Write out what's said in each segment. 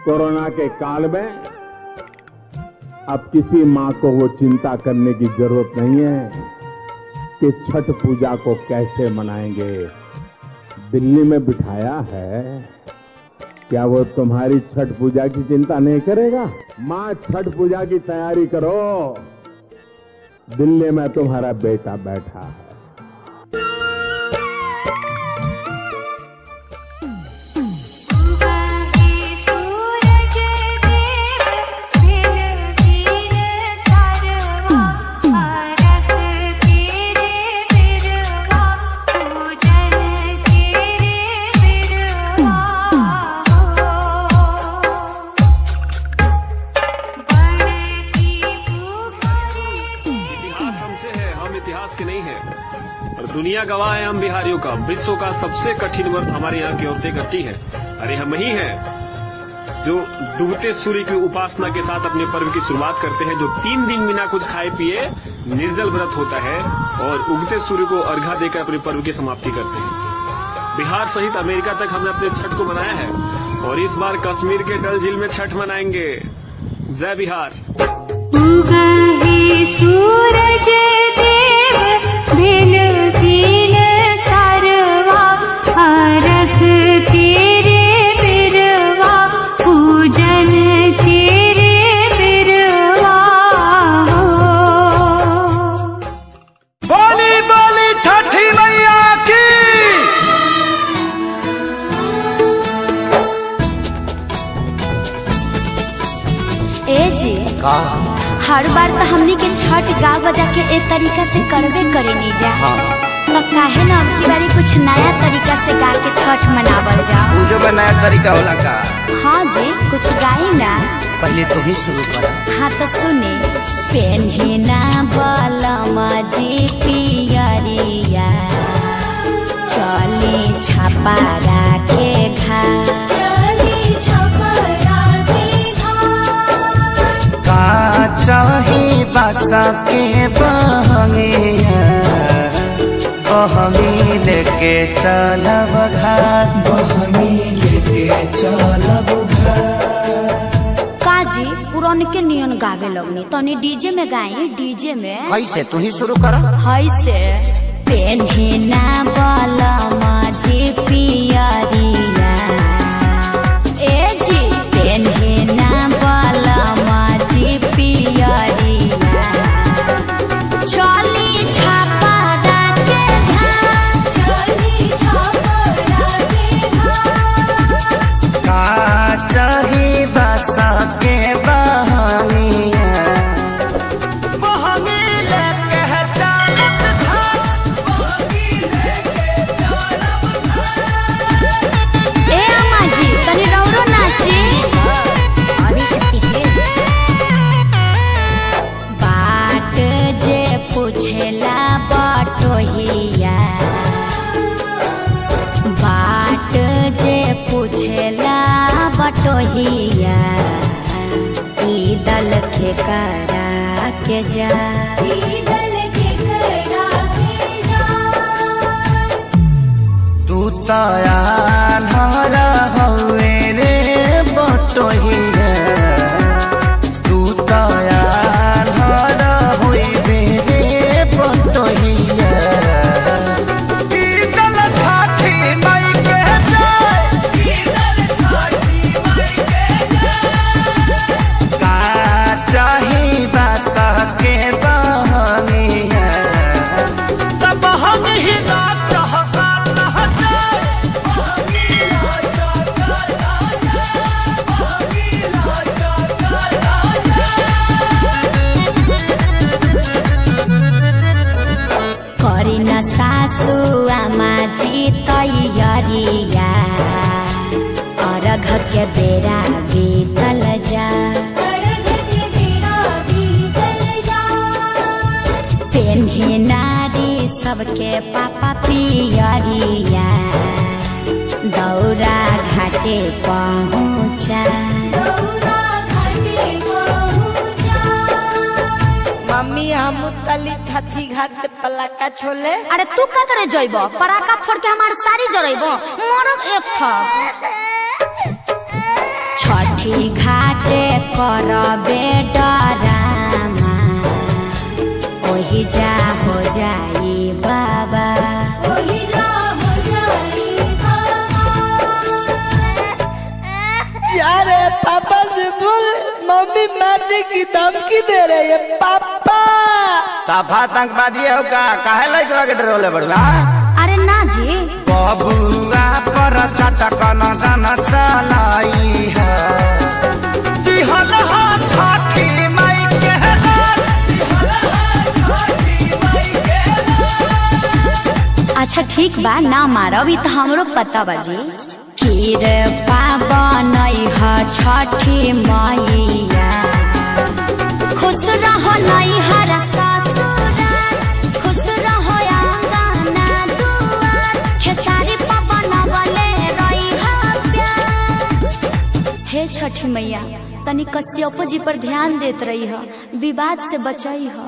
Corona के काल में अब किसी मां को वो चिंता करने की जरूरत नहीं है कि छठ पूजा को कैसे मनाएंगे। दिल्ली में बिठाया है, क्या वो तुम्हारी छठ पूजा की चिंता नहीं करेगा? मां, छठ पूजा की तैयारी करो, दिल्ली में तुम्हारा बेटा बैठा है। दुनिया गवाह है हम बिहारियों का। विश्व का सबसे कठिन व्रत हमारे यहाँ की औरतें करती हैं। अरे हम ही हैं जो डूबते सूर्य की उपासना के साथ अपने पर्व की शुरुआत करते हैं, जो 3 दिन बिना कुछ खाए पिए निर्जल व्रत होता है और उगते सूर्य को अर्घा देकर अपने पर्व की समाप्ति करते हैं। बिहार सहित अमेरिका तक हमने अपने छठ को मनाया है और इस बार कश्मीर के डल झील में छठ मनाएंगे। जय बिहार। सूरज रख तेरे बिरवा पूजन तेरे बिरवा हो। बोली बोली छठी मैया की। ए जी का हर बार तो हमनी के छठ गा बजा के एक तरीका से करबे करे नहीं जा। हाँ। तो काहे ना अब की बारी कुछ नया तरीका से गा के छठ मनावल जाओ। पूजो का नया तरीका होला का? हाँ जी, कुछ गाई ना। पहले तो ही शुरू कर। हाँ तो सुने। पेन्हिना बलमा जी पियरिया चली छपारा के घाट, चली छपारा के घाट। का चाही बासा के बहंगिया बहंगी लेके चलब घाट, बहंगी लेके चलब घाट। काजी पुरान के नियन गावे लगनी, तनी डीजे में गाई। डीजे में कैसे? तू ही शुरू कर। हाय से पेन्हिना बलमा जी पियरिया ए जी पेन्हिना बलमा जी पियरिया चली छपारा के घाट, चली छपारा के घाट। का चाही बासा के बहंगिया बहंगी लेके चलब घाट, बहंगी लेके चलब घाट। ए अम्मा जी तनी रौरो नाची। अभी शक्ति बाट जे पूछेला बटोहिया, बाट जे पूछेला बटोहिया ई दल के करा के जा, ई दल के करा के जा। तू तया नारा हवे रे बटोहिया, तू तया नारा होइबे रे बटोहिया। ई दल छठी माई के जय, ई दल छठी माई के जय। का चाही बासा के बहंगिया तब हम ही ना चाहता ना जाए, बहंगी ना चाहता ना जाए, बहंगी ना चाहता ना जाए। करी न सासु आमा जी तैयारिया अर्घ के बेरा बीतल जा, पेन्ही नारी सबके पापा पियरिया दौरा घाटे पहुँचा, मम्मी हम तली थथी घाट पलाका छोले। अरे तू का करे जइब? पराका फोड़ के हमार सारी जरइब। मरब एक था। छठ छठी घाटे करबे डरामा ओही जा हो जाई बाबा ओही जा हो जाई यार पापा से बोल मम्मी मारने की धमकी दे रही है पापा। साफा आतंकवादी हो का काहे लइकवा के डरोले बड़वा। अरे ना जी बबुआ पर चटक न जन चलाई है दिहल हा छठी माई के अच्छा ठीक बा ना मारब ई तो हमरो पता बाजी। खीर पावन छठी मैया खुश रहो नैहर ससुराल खुश रहो आंगना दुआर खेसारी पवन वाले रही प्यार। हे छठी मैया तनी कश्यप जी पर ध्यान देत रही है विवाद से बचाई है।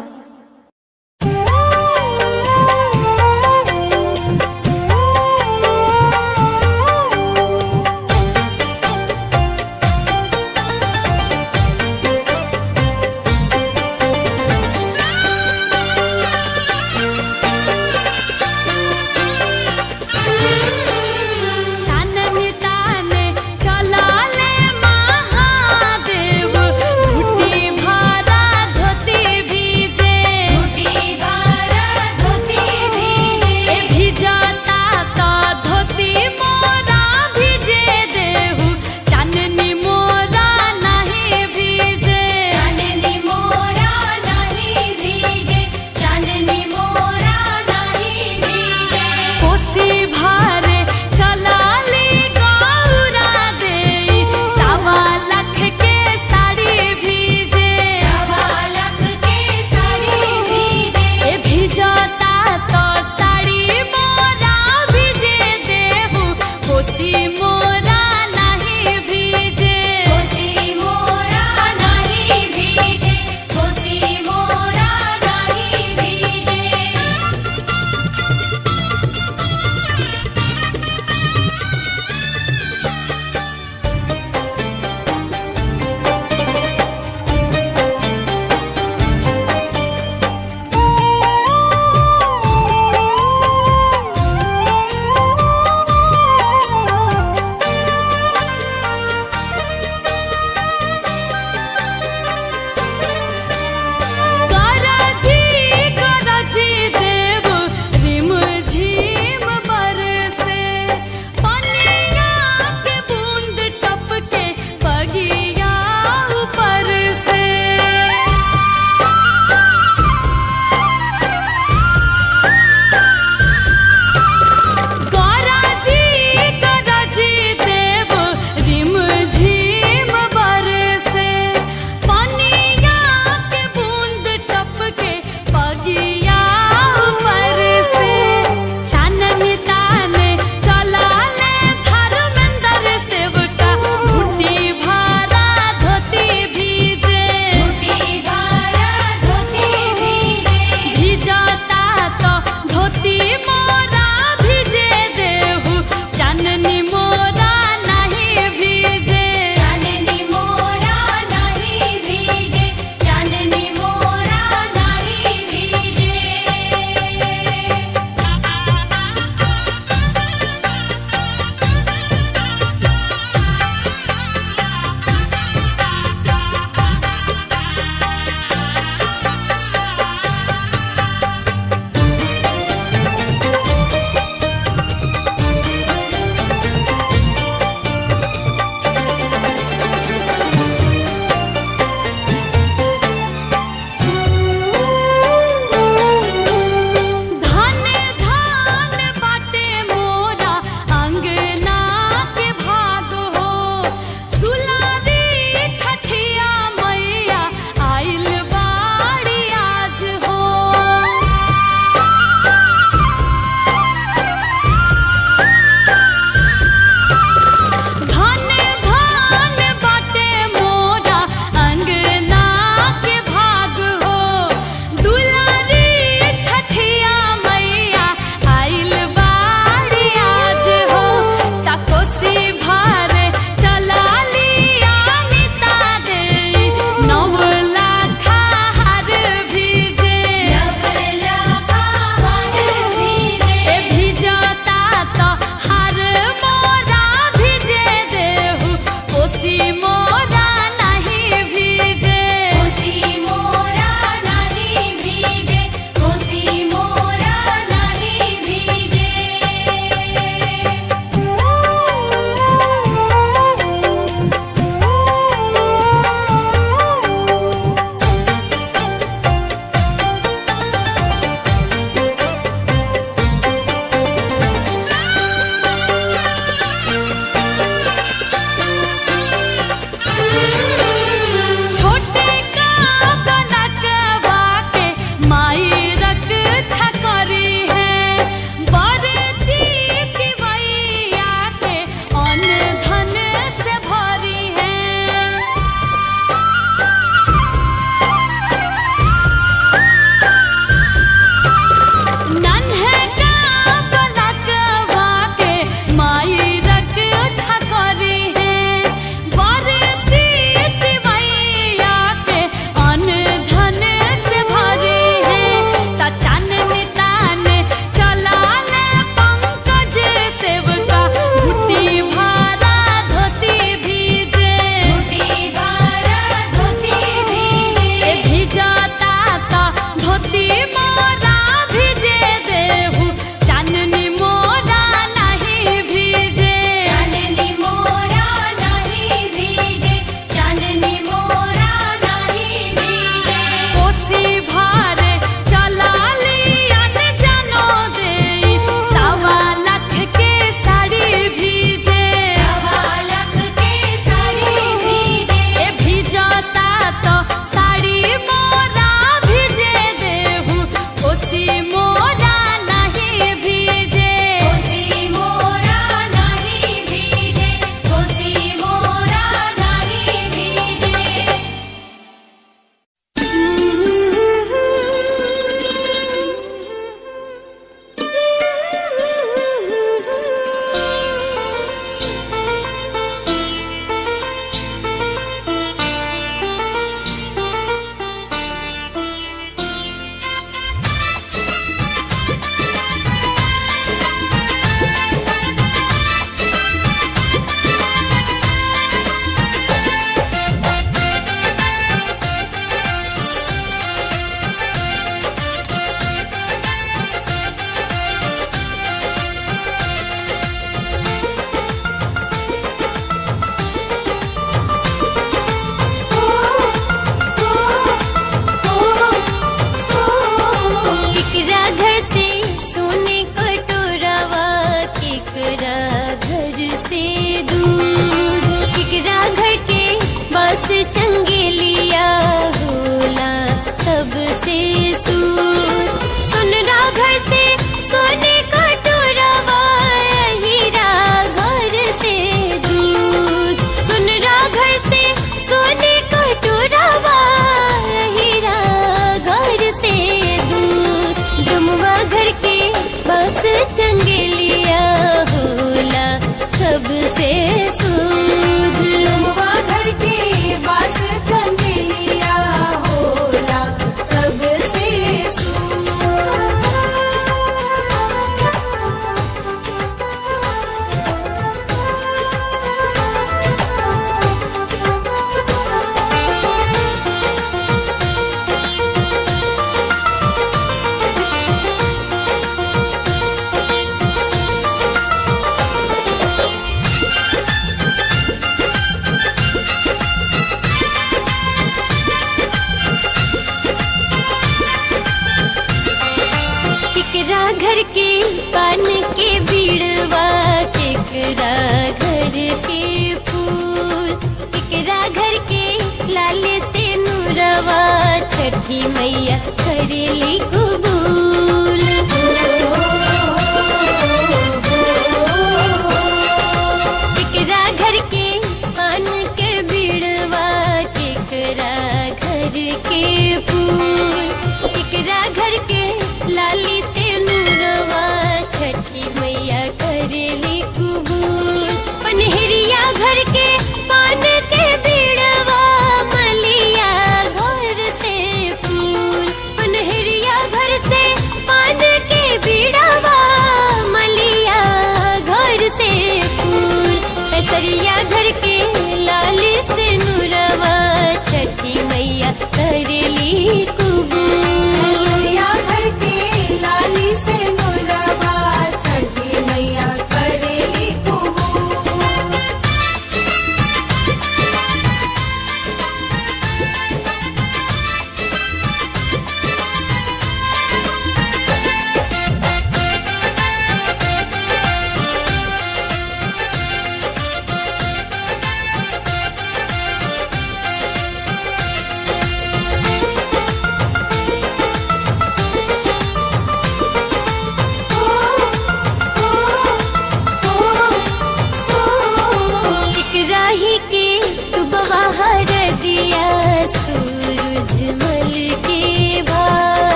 महादेव धोती भरा धोती भीजे के फूल, केकरा घर के लाल से नूरवा छठी मैया करेली कबूल। केकरा घर के पान के बिड़वा, केकरा घर के फूल,